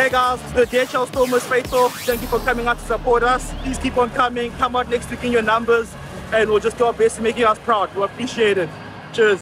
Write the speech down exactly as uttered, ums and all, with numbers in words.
Hey guys, the D H L Stormers faithful, thank you for coming out to support us. Please keep on coming, come out next week in your numbers, and we'll just do our best to make you guys proud. We'll appreciate it. Cheers.